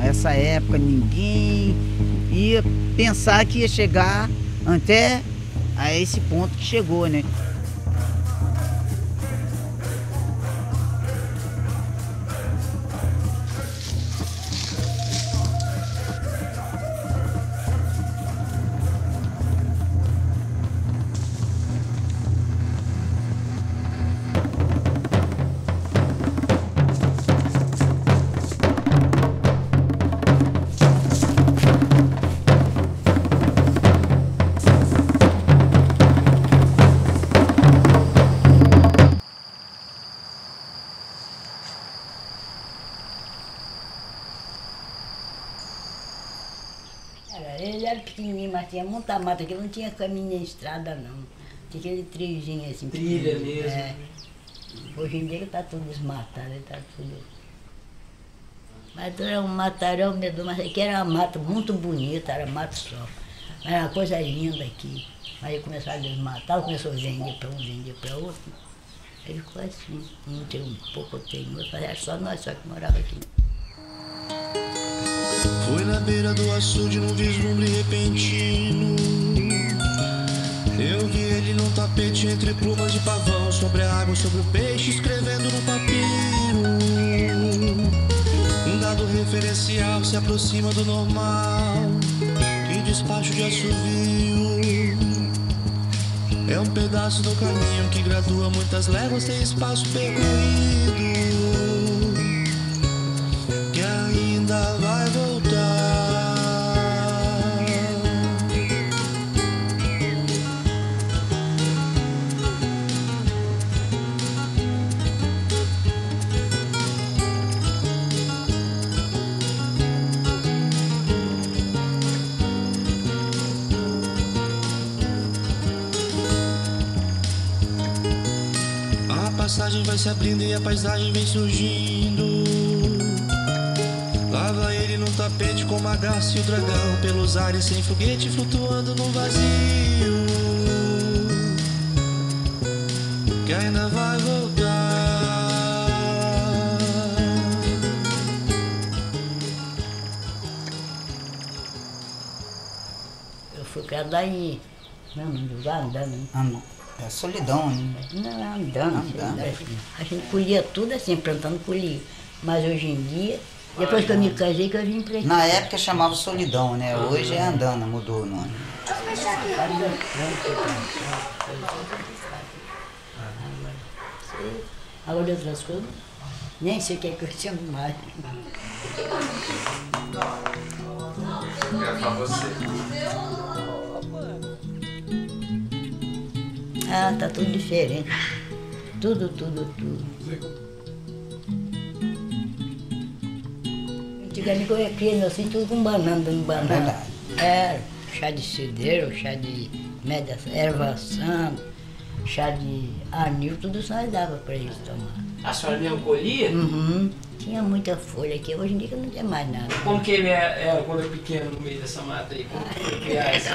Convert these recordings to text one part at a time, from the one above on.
Essa época ninguém ia pensar que ia chegar até a esse ponto que chegou, né? Ele era pequenininho, mas tinha muita mata, que não tinha caminho nem estrada, não. Tinha aquele trilhozinho assim. Trilha mesmo. É. Hoje em dia está tudo desmatado, está tudo... Mas era um matarão mesmo, mas aqui era uma mata muito bonita, era mato só. Era uma coisa linda aqui. Aí começaram a desmatar, começou a vender para um, vender para outro. Aí ficou assim, um tem um pouco, tem outro, mas era só nós só que morava aqui. Foi na beira do açude num vislumbre repentino. Eu vi ele num tapete entre plumas de pavão, sobre a água, sobre o peixe, escrevendo no papiro. Um dado referencial se aproxima do normal. Que despacho de assovio. É um pedaço do caminho que gradua muitas léguas, tem espaço percorrido que ainda vai voltar. A passagem vai se abrindo e a paisagem vem surgindo. Lá vai ele num tapete com a garça e o dragão, pelos ares sem foguete, flutuando no vazio que ainda vai voltar. Eu fui criada em... Não, não lugar andando. É solidão, né? Não, andando. A gente colhia tudo assim, plantando colhia. Mas hoje em dia, depois que eu me casei, que eu vim pra cá. Na época chamava solidão, né? Hoje é andana, mudou o nome. Agora de outras coisas, nem sei o que é que eu chamo mais. É pra você. Ah, tá tudo diferente. Tudo. Antigamente eu ia criando assim, tudo com banana, dando banana. Verdade. Era chá de cidreiro, chá de média, erva santa, chá de anil, tudo isso nós dava para eles tomar. A senhora mesmo colhia? Uhum. Tinha muita folha aqui, hoje em dia não tem mais nada. Como que ele era quando era pequeno no meio dessa mata aí? Como que foi criar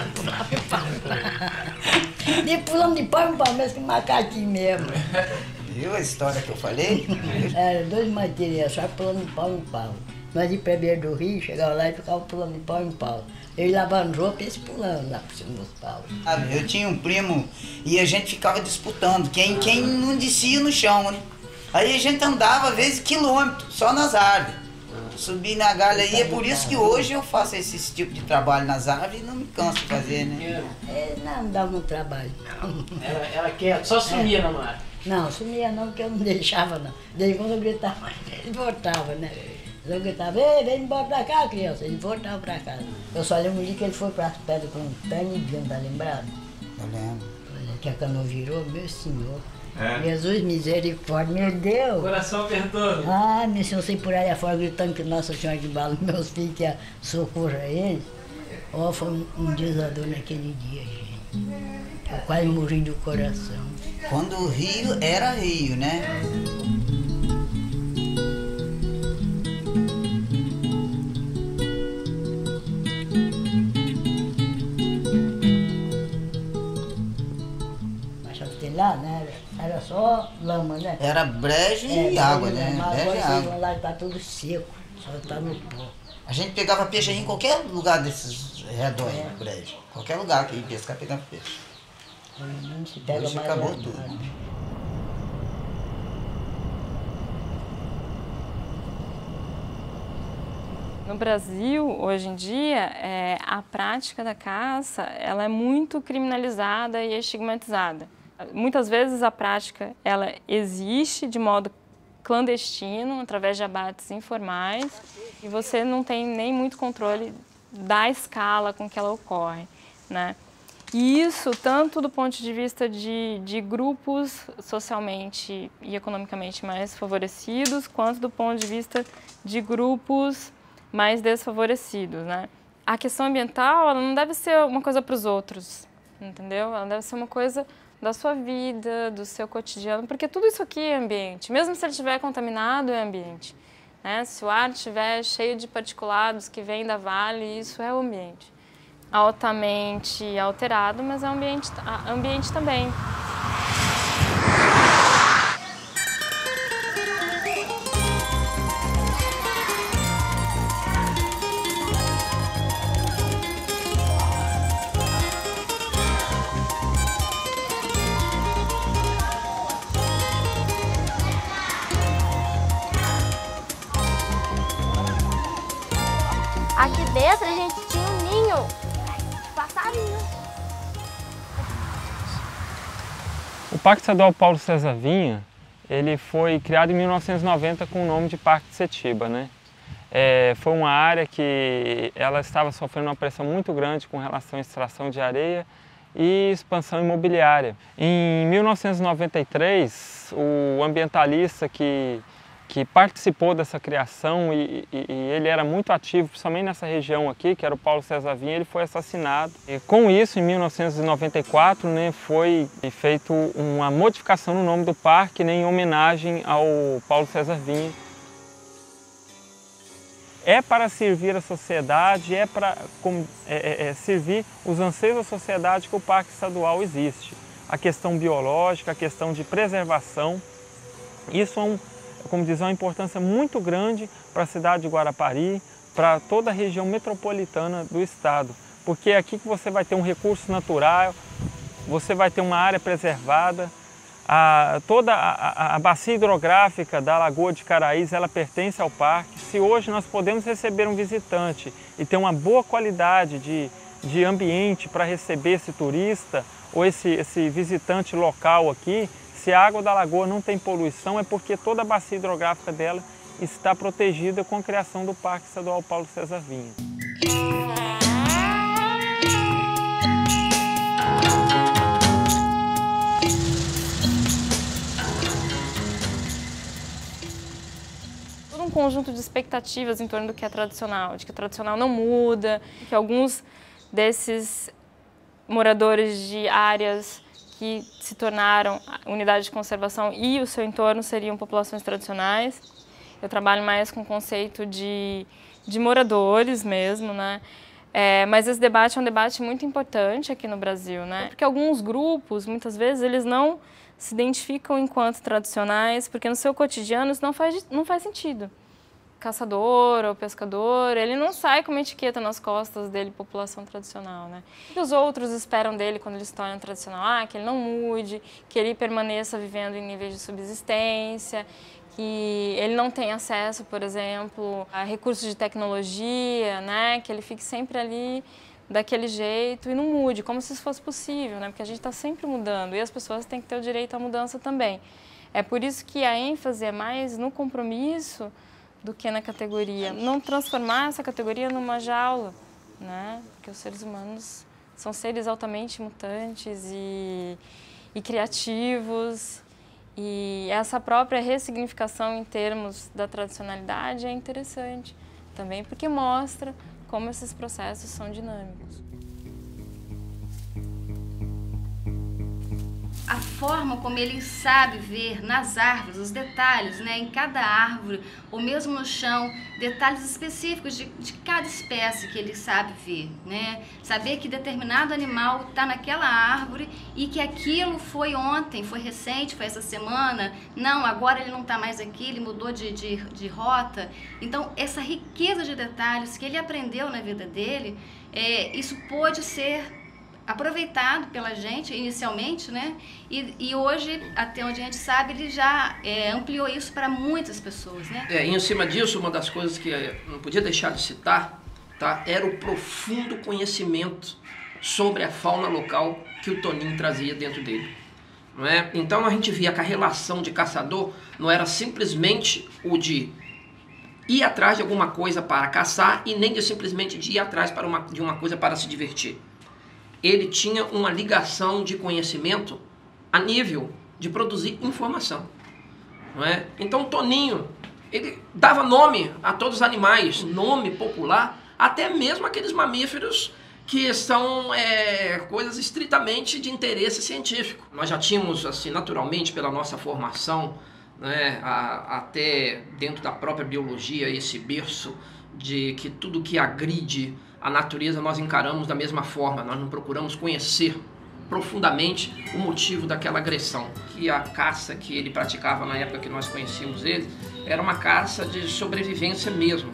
De pulando de pau em pau, mesmo que macaquinho mesmo. Viu a história que eu falei? Era 2 materiais, só pulando de pau em pau. Nós ia pra beira do rio, chegava lá e ficava pulando de pau em pau. Ele lavando roupa e eles pulando lá por cima dos paus. Eu tinha um primo e a gente ficava disputando quem não descia no chão, né? Aí a gente andava, às vezes, quilômetros, só nas árvores. Subir na galha aí, é por isso que hoje eu faço esse tipo de trabalho nas árvores e não me canso de fazer, né? Não dava no trabalho, não. Ela quieta, só sumia na mata. Não, sumia não, porque eu não deixava, não. Desde quando eu gritava, ele voltava, né? Eu gritava, ei, vem embora pra cá, criança. Ele voltava pra casa. Eu só lembro um dia que ele foi pras pedras com um tanidinho, tá lembrado? Eu lembro. Olha, que a canoa virou, meu senhor. É? Jesus, misericórdia, meu Deus. Coração apertando. Ah, me senhor sei por aí afora gritando que Nossa Senhora de Bala, meus filhos, que ia socorrer eles. Ó, foi um desador naquele dia, gente. Eu quase morri do coração. Quando o rio era rio, né? Lá, né? Era só lama, né? Era brejo e água, né? Mas Brejo e agora água. lá está tudo seco. Só tá no pó. A gente pegava peixe aí em qualquer lugar desses redores do brejo. Qualquer lugar que ia pescar, pegava peixe. Não se pega Hoje mais acabou nada. tudo. No Brasil, hoje em dia, a prática da caça ela é muito criminalizada e estigmatizada. Muitas vezes a prática ela existe de modo clandestino, através de abates informais, e você não tem nem muito controle da escala com que ela ocorre, né? E isso tanto do ponto de vista de grupos socialmente e economicamente mais favorecidos, quanto do ponto de vista de grupos mais desfavorecidos, né? A questão ambiental, ela não deve ser uma coisa para os outros, entendeu? Ela deve ser uma coisa da sua vida, do seu cotidiano, porque tudo isso aqui é ambiente, mesmo se ele estiver contaminado, é ambiente, né? Se o ar estiver cheio de particulados que vêm da Vale, isso é o ambiente. Altamente alterado, mas é ambiente também. Aqui dentro a gente tinha um ninho de passarinho. O Parque Estadual Paulo César Vinha, ele foi criado em 1990 com o nome de Parque de Setiba, né? Foi uma área que ela estava sofrendo uma pressão muito grande com relação à extração de areia e expansão imobiliária. Em 1993, o ambientalista que participou dessa criação e ele era muito ativo, principalmente nessa região aqui, que era o Paulo César Vinha, ele foi assassinado. E com isso, em 1994, né, foi feita uma modificação no nome do parque, né, em homenagem ao Paulo César Vinha. É para servir a sociedade, é para servir os anseios da sociedade que o Parque Estadual existe. A questão biológica, a questão de preservação, isso como diz, uma importância muito grande para a cidade de Guarapari, para toda a região metropolitana do estado, porque é aqui que você vai ter um recurso natural, você vai ter uma área preservada, toda a bacia hidrográfica da Lagoa de Caraís, ela pertence ao parque. Se hoje nós podemos receber um visitante e ter uma boa qualidade de ambiente para receber esse turista ou esse visitante local aqui, se a água da lagoa não tem poluição, é porque toda a bacia hidrográfica dela está protegida com a criação do Parque Estadual Paulo César Vinha. Todo um conjunto de expectativas em torno do que é tradicional, de que o tradicional não muda, que alguns desses moradores de áreas que se tornaram unidade de conservação e o seu entorno seriam populações tradicionais. Eu trabalho mais com o conceito de moradores mesmo, né? Mas esse debate é um debate muito importante aqui no Brasil, né? Porque alguns grupos, muitas vezes, eles não se identificam enquanto tradicionais, porque no seu cotidiano isso não faz sentido. Caçador ou pescador, ele não sai com uma etiqueta nas costas dele, população tradicional, né? O que os outros esperam dele quando ele se torna tradicional? Que ele não mude, que ele permaneça vivendo em níveis de subsistência, que ele não tenha acesso, por exemplo, a recursos de tecnologia, né? Que ele fique sempre ali daquele jeito e não mude, como se isso fosse possível, né? Porque a gente está sempre mudando e as pessoas têm que ter o direito à mudança também. É por isso que a ênfase é mais no compromisso do que na categoria. Não transformar essa categoria numa jaula, né? Porque os seres humanos são seres altamente mutantes e criativos. E essa própria ressignificação em termos da tradicionalidade é interessante também, porque mostra como esses processos são dinâmicos. a forma como ele sabe ver nas árvores, os detalhes, né, em cada árvore, ou mesmo no chão, detalhes específicos de cada espécie que ele sabe ver, né? Saber que determinado animal está naquela árvore e que aquilo foi ontem, foi recente, foi essa semana, não, agora ele não está mais aqui, ele mudou de rota. Então, essa riqueza de detalhes que ele aprendeu na vida dele, isso pôde ser aproveitado pela gente inicialmente, né? E hoje, até onde a gente sabe, ele já ampliou isso para muitas pessoas, né? E em cima disso, uma das coisas que eu não podia deixar de citar, tá, era o profundo conhecimento sobre a fauna local que o Toninho trazia dentro dele. Não é? Então a gente via que a relação de caçador não era simplesmente o de ir atrás de alguma coisa para caçar e nem de simplesmente de ir atrás de uma coisa para se divertir. Ele tinha uma ligação de conhecimento a nível de produzir informação. Não é? Então o Toninho, ele dava nome a todos os animais, nome popular, até mesmo aqueles mamíferos que são coisas estritamente de interesse científico. Nós já tínhamos, assim, naturalmente, pela nossa formação, né, até dentro da própria biologia, esse berço de que tudo que agride a natureza nós encaramos da mesma forma, nós não procuramos conhecer profundamente o motivo daquela agressão. Que a caça que ele praticava na época que nós conhecíamos ele, era uma caça de sobrevivência mesmo,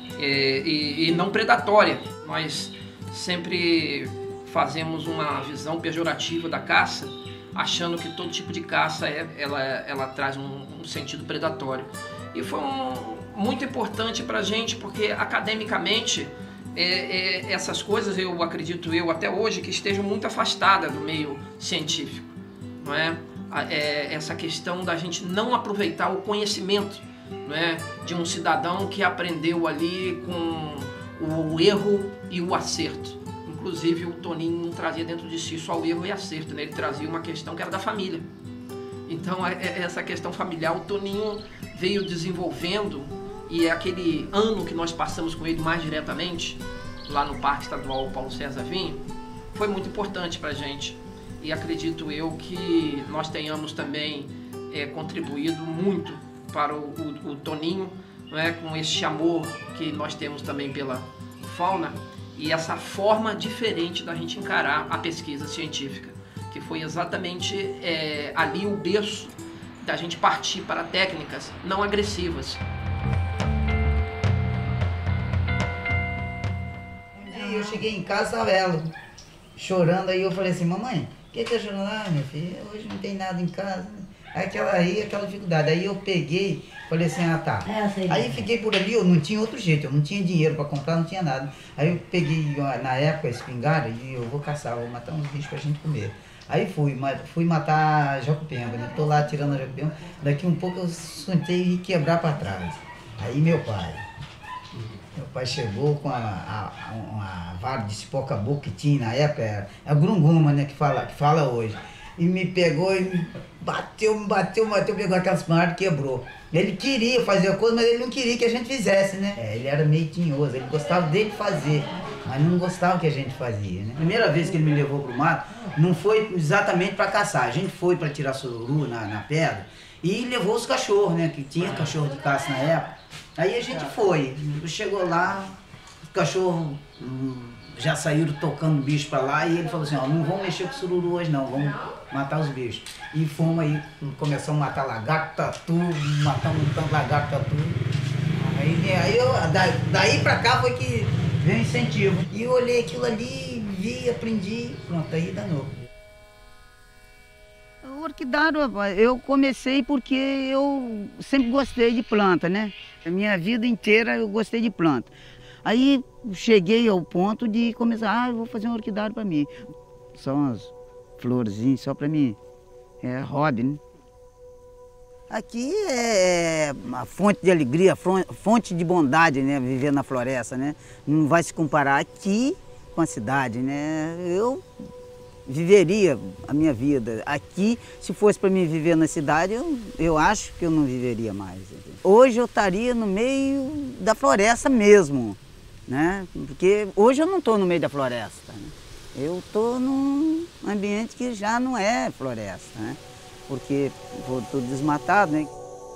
e não predatória. Nós sempre fazemos uma visão pejorativa da caça, achando que todo tipo de caça ela traz um sentido predatório. E foi muito importante para a gente, porque academicamente essas coisas, eu acredito até hoje, que estejam muito afastadas do meio científico. Não é? Essa questão da gente não aproveitar o conhecimento, não é, de um cidadão que aprendeu ali com o erro e o acerto. Inclusive o Toninho não trazia dentro de si só o erro e acerto, né? Ele trazia uma questão que era da família. Então essa questão familiar o Toninho veio desenvolvendo, e aquele ano que nós passamos com ele mais diretamente, lá no Parque Estadual Paulo César Vinha, foi muito importante para a gente. E acredito eu que nós tenhamos também contribuído muito para o Toninho, não é, com esse amor que nós temos também pela fauna e essa forma diferente da gente encarar a pesquisa científica, que foi exatamente ali o berço da gente partir para técnicas não agressivas. Um dia eu cheguei em casa, estava ela chorando, aí eu falei assim, mamãe, por que tá chorando? Ah, minha filha, hoje não tem nada em casa. Aquela dificuldade. Aí eu peguei, falei assim, ah tá. Aí fiquei por ali, eu não tinha outro jeito, eu não tinha dinheiro para comprar, não tinha nada. Aí eu peguei, na época, a espingarda e eu vou caçar, vou matar uns bichos pra gente comer. Aí fui matar jacupenga, né? Tô lá tirando a jacupenga, daqui um pouco eu sentei e quebrar para trás. Aí meu pai chegou com uma vara de cipó-caboclo que tinha na época, é a grunguma, né, que fala hoje. E me pegou e me bateu, pegou aquelas espingardas e quebrou. Ele queria fazer a coisa, mas ele não queria que a gente fizesse, né? Ele era meio tinhoso, ele gostava dele fazer, mas não gostava que a gente fazia, né? Primeira vez que ele me levou pro mato, não foi exatamente para caçar, a gente foi para tirar sururu na pedra e levou os cachorros, né? Que tinha cachorro de caça na época. Aí a gente foi, chegou lá, os cachorros já saíram tocando bicho para lá e ele falou assim, ó, não vamos mexer com sururu hoje não, vamos matar os bichos. E fomos aí, começamos a matar lagarto, tatu, matamos um tanto de lagarto, tatu. Daí pra cá foi que veio o incentivo. E eu olhei aquilo ali, vi, aprendi, pronto, aí danou. O orquidário, eu comecei porque eu sempre gostei de planta, né? A minha vida inteira eu gostei de planta. Aí cheguei ao ponto de começar, eu vou fazer um orquidário para mim. São umas florzinhas só para mim, é hobby, né? Aqui é uma fonte de alegria, fonte de bondade, né? Viver na floresta, né? Não vai se comparar aqui com a cidade, né? Eu viveria a minha vida. Aqui, se fosse para mim viver na cidade, eu acho que eu não viveria mais. Hoje eu estaria no meio da floresta mesmo, né? Porque hoje eu não estou no meio da floresta, né? Eu estou num ambiente que já não é floresta, né? Porque foi tudo desmatado, né?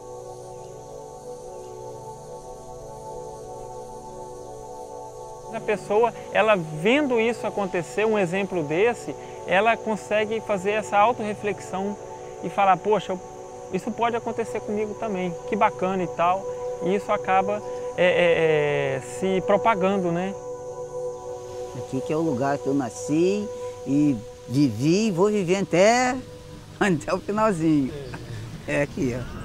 A pessoa, ela vendo isso acontecer, um exemplo desse, ela consegue fazer essa autorreflexão e falar, poxa, isso pode acontecer comigo também, que bacana e tal. E isso acaba se propagando, né? Aqui que é o lugar que eu nasci e vivi e vou viver até o finalzinho. É aqui, ó.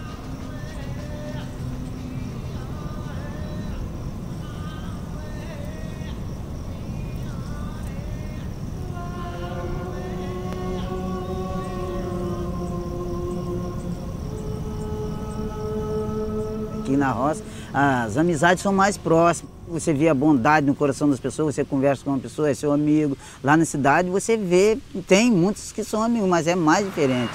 Aqui na roça, as amizades são mais próximas. Você vê a bondade no coração das pessoas, você conversa com uma pessoa, é seu amigo. Lá na cidade você vê, tem muitos que são amigos, mas é mais diferente.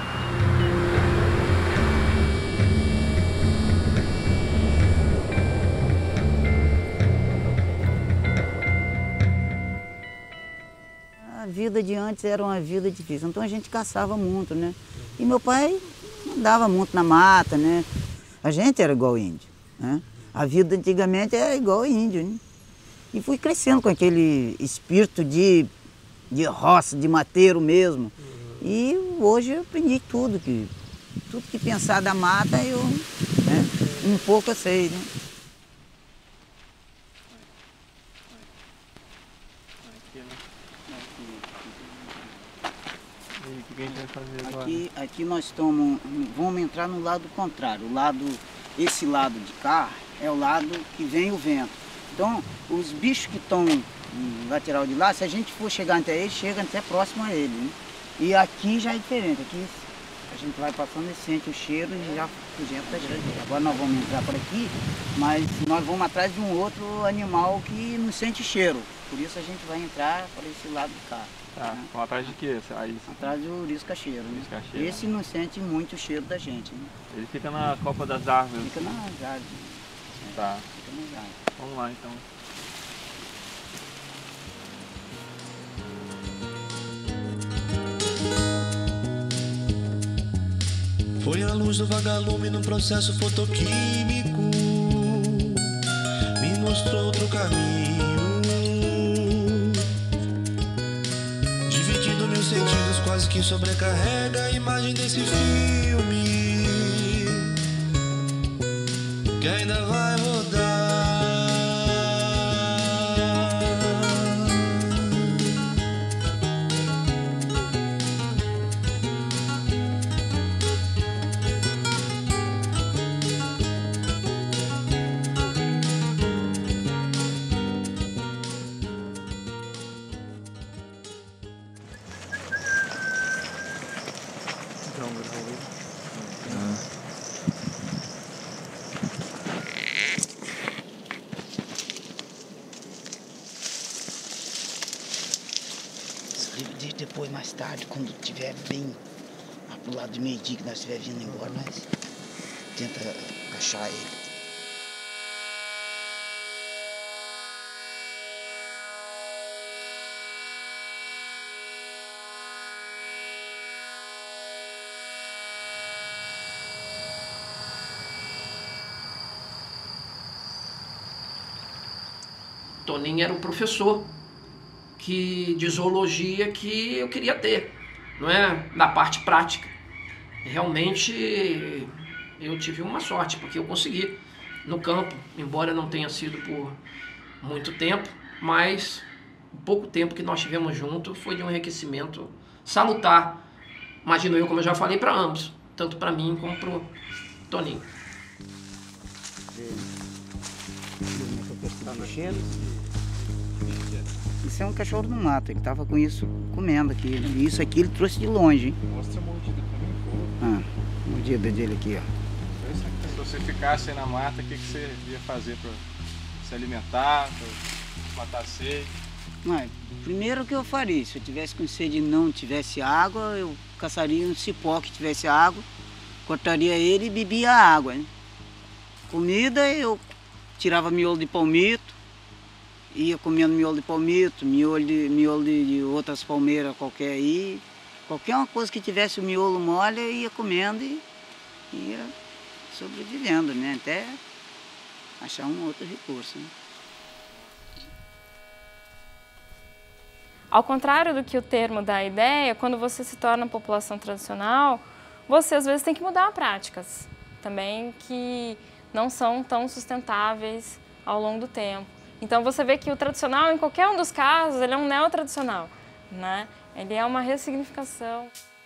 A vida de antes era uma vida difícil, então a gente caçava muito, né? E meu pai andava muito na mata, né? A gente era igual índio, né? A vida antigamente era igual índio, né? E fui crescendo com aquele espírito de roça, de mateiro mesmo. E hoje eu aprendi tudo que pensar da mata, eu, né, um pouco eu sei, né? O que a gente vai fazer agora? Aqui nós vamos entrar no lado contrário. Esse lado de cá é o lado que vem o vento. Então, os bichos que estão no lateral de lá, se a gente for chegar até eles, chega até próximo a ele, né? E aqui já é diferente. Aqui a gente vai passando e sente o cheiro e já fugimos da gente. Agora nós vamos entrar por aqui, mas nós vamos atrás de um outro animal que não sente cheiro. Por isso a gente vai entrar para esse lado de cá. Tá, né? Vamos atrás de quê? Atrás do urisca-cheiro, né? Urisca-cheiro. Esse não sente muito o cheiro da gente, né? Ele fica na copa das árvores. Fica nas árvores. Tá. Fica nas árvores. Vamos lá então. Foi a luz do vagalume num processo fotoquímico, me mostrou outro caminho, dividindo meus sentidos, quase que sobrecarrega a imagem desse filme que ainda vai rodar. Depois, mais tarde, quando tiver bem pro lado de meio-dia, que nós estiver vindo embora, nós tenta achar ele. Toninho era o professor de zoologia que eu queria ter, não é? Na parte prática. Realmente eu tive uma sorte, porque eu consegui no campo, embora não tenha sido por muito tempo, mas o pouco tempo que nós tivemos junto foi de um enriquecimento salutar, imagino eu, como eu já falei, para ambos, tanto para mim como para o Toninho. Isso é um cachorro do mato, ele estava com isso comendo aqui. E isso aqui ele trouxe de longe, hein? Mostra a mordida pra mim, a mordida dele aqui, ó. Se você ficasse aí na mata, o que você ia fazer para se alimentar, para matar sede? Primeiro o que eu faria, se eu tivesse com sede e não tivesse água, eu caçaria um cipó que tivesse água, cortaria ele e bebia a água, né? Comida, eu tirava miolo de palmito, ia comendo miolo de palmito, miolo de outras palmeiras qualquer aí. Qualquer uma coisa que tivesse o miolo mole, eu ia comendo e ia sobrevivendo, né? Até achar um outro recurso. Né? Ao contrário do que o termo dá a ideia, quando você se torna população tradicional, você às vezes tem que mudar práticas também que não são tão sustentáveis ao longo do tempo. Então você vê que o tradicional, em qualquer um dos casos, ele é um neotradicional, né? Ele é uma ressignificação.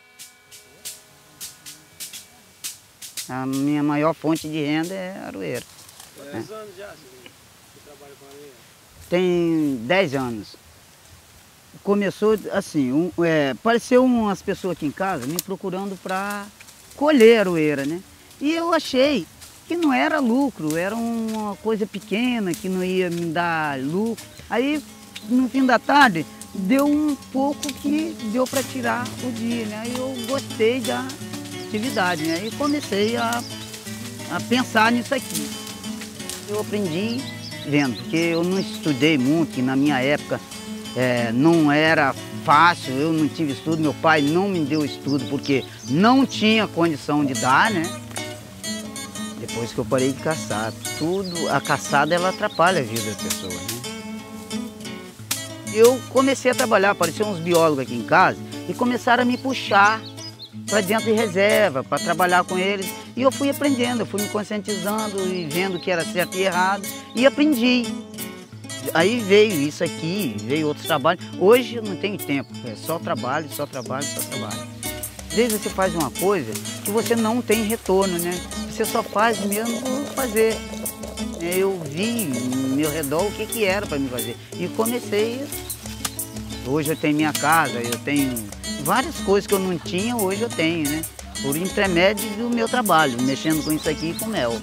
A minha maior fonte de renda é a aroeira. Quantos anos já você trabalha com aroeira? Tem 10 anos. Começou assim, apareceu umas pessoas aqui em casa me procurando para colher aroeira, né? E eu achei que não era lucro, era uma coisa pequena, que não ia me dar lucro. Aí, no fim da tarde, deu um pouco que deu para tirar o dia, né? Aí eu gostei da atividade, né? E comecei a pensar nisso aqui. Eu aprendi vendo, porque eu não estudei muito, e na minha época não era fácil, eu não tive estudo, meu pai não me deu estudo porque não tinha condição de dar, né? Depois que eu parei de caçar, a caçada ela atrapalha a vida da pessoa, né? Eu comecei a trabalhar, apareceram uns biólogos aqui em casa e começaram a me puxar para dentro de reserva, para trabalhar com eles. E eu fui aprendendo, eu fui me conscientizando e vendo o que era certo e errado e aprendi. Aí veio isso aqui, veio outros trabalhos. Hoje eu não tenho tempo, é só trabalho, só trabalho, só trabalho. Às vezes você faz uma coisa que você não tem retorno, né? Você só faz mesmo por fazer. Eu vi no meu redor o que era para me fazer e comecei. Hoje eu tenho minha casa, eu tenho várias coisas que eu não tinha, hoje eu tenho, né? Por intermédio do meu trabalho, mexendo com isso aqui e com mel.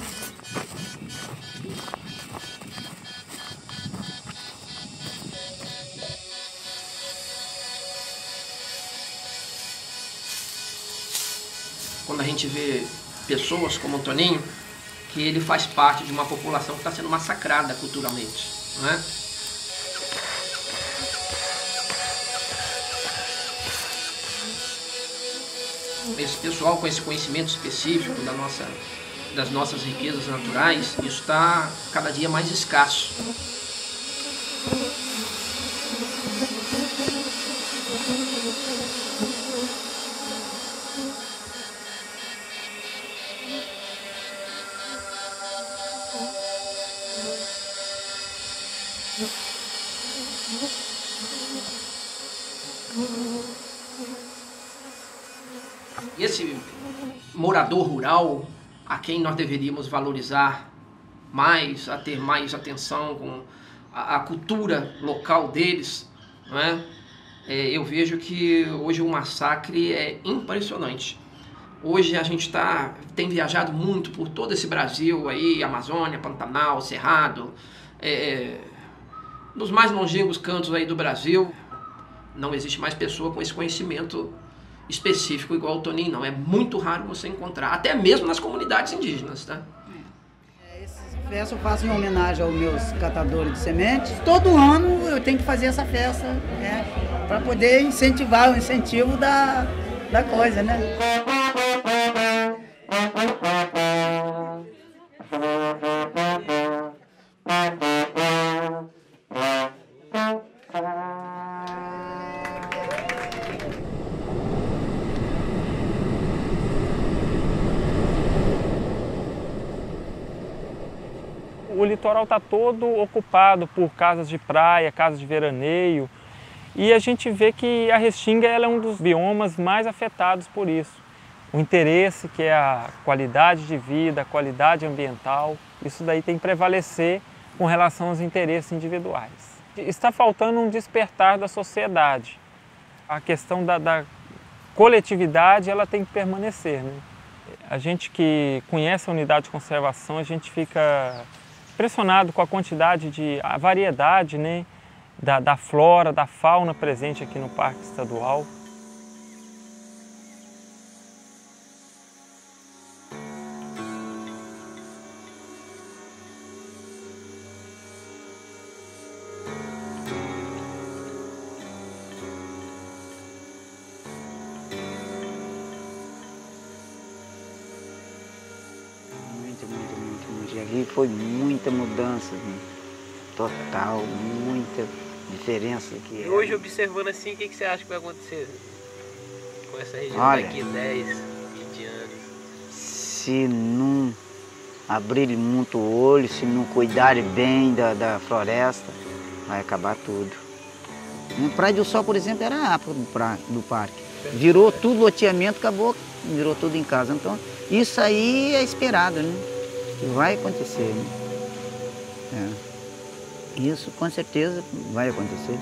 Quando a gente vê pessoas como o Toninho, que ele faz parte de uma população que está sendo massacrada culturalmente, não é? Esse pessoal com esse conhecimento específico das nossas riquezas naturais, isso está cada dia mais escasso. Esse morador rural, a quem nós deveríamos valorizar mais, a ter mais atenção com a cultura local deles, não é? Eu vejo que hoje o massacre é impressionante. Hoje a gente tem viajado muito por todo esse Brasil aí, Amazônia, Pantanal, Cerrado, nos mais longínquos cantos aí do Brasil. Não existe mais pessoa com esse conhecimento específico igual o Toninho, não. É muito raro você encontrar, até mesmo nas comunidades indígenas, tá? Essa festa eu faço em homenagem aos meus catadores de sementes. Todo ano eu tenho que fazer essa festa, né? Para poder incentivar o incentivo da coisa, né? O litoral está todo ocupado por casas de praia, casas de veraneio, e a gente vê que a Restinga ela é um dos biomas mais afetados por isso. O interesse, que é a qualidade de vida, a qualidade ambiental, isso daí tem que prevalecer com relação aos interesses individuais. Está faltando um despertar da sociedade. A questão da coletividade ela tem que permanecer, né? A gente que conhece a unidade de conservação, a gente fica impressionado com a quantidade a variedade, né, da flora, da fauna presente aqui no Parque Estadual. ali foi muita mudança, né? Total, muita diferença. E hoje, observando assim, o que você acha que vai acontecer com essa região daqui 10, 20 anos? Se não abrirem muito o olho, se não cuidarem bem da floresta, vai acabar tudo. No Praia do Sol, por exemplo, era a ápice do parque. Virou tudo loteamento, acabou, virou tudo em casa. Então, isso aí é esperado, né? Vai acontecer, né? Isso com certeza vai acontecer.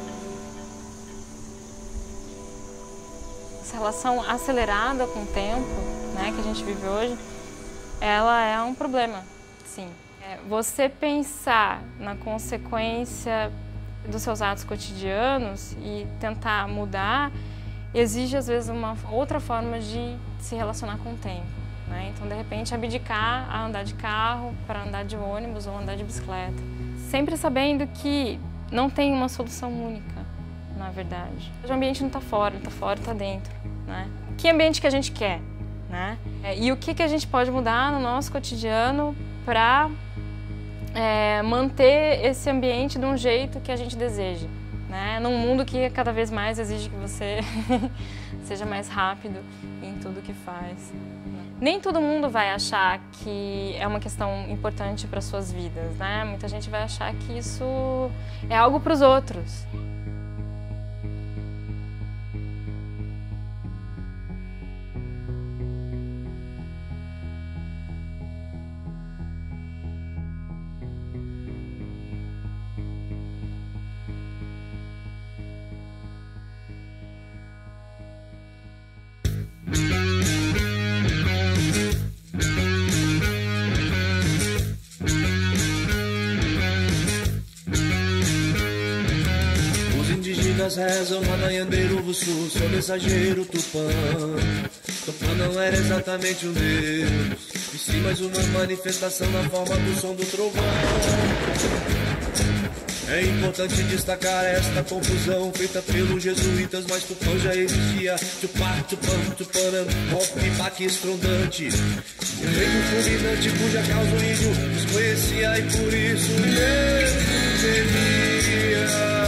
Essa relação acelerada com o tempo, né, que a gente vive hoje, ela é um problema, sim. Você pensar na consequência dos seus atos cotidianos e tentar mudar exige, às vezes, uma outra forma de se relacionar com o tempo, né? Então, de repente, abdicar a andar de carro para andar de ônibus ou andar de bicicleta. Sempre sabendo que não tem uma solução única, na verdade. O ambiente não está fora, está dentro, né? Que ambiente que a gente quer, né? E o que a gente pode mudar no nosso cotidiano para manter esse ambiente de um jeito que a gente deseja, né? Num mundo que cada vez mais exige que você seja mais rápido em tudo que faz. Nem todo mundo vai achar que é uma questão importante para suas vidas, né? Muita gente vai achar que isso é algo para os outros. Rezam Manayandeiro Vuçu, seu mensageiro Tupã. Tupã não era exatamente um deus, e sim mais uma manifestação na forma do som do trovão. É importante destacar esta confusão feita pelos jesuítas, mas Tupã já existia. Tupá, Tupã, Tupanã, pop, baque estrondante, efeito fulminante cuja causa o índio desconhecia e por isso mesmo temia.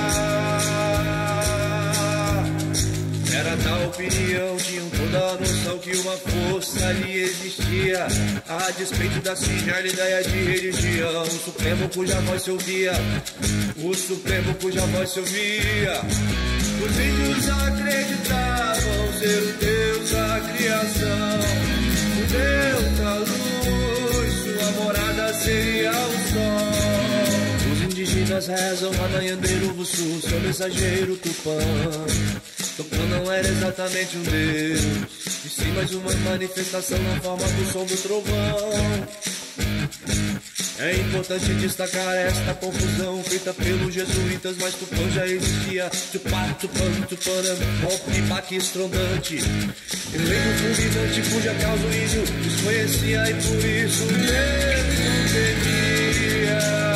Era tal opinião, tinham toda a noção que uma força ali existia, a despeito da singela ideia de religião. O Supremo cuja voz se ouvia, o Supremo cuja voz se ouvia. Os índios acreditavam ser o Deus da criação, o Deus da luz, sua morada seria o sol. Os indígenas rezam Manayandeiro Vuçu, seu mensageiro Tupã. Tupã não era exatamente um deus, e sim mais uma manifestação na forma do som do trovão. É importante destacar esta confusão feita pelos jesuítas, mas Tupã já existia. Tupá, Tupã, Tupanã, pop, baque estrondante, efeito fulminante cuja causa o índio desconhecia e por isso mesmo temia.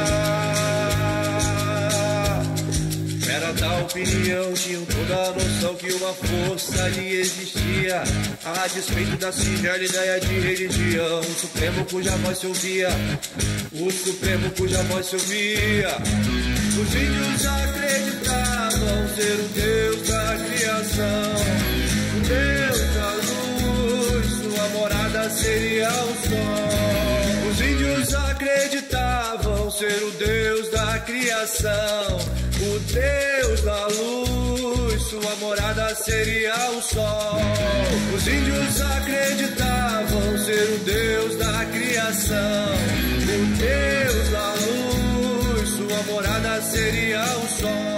Era da opinião, tinham toda a noção que uma força ali existia, a despeito da singela ideia de religião. O Supremo cuja voz se ouvia, o Supremo cuja voz se ouvia. Os índios acreditavam ser o Deus da criação, o Deus da luz, sua morada seria o sol. Os índios acreditavam ser o Deus da criação, o Deus da luz, sua morada seria o sol. Os índios acreditavam ser o Deus da criação, o Deus da luz, sua morada seria o sol.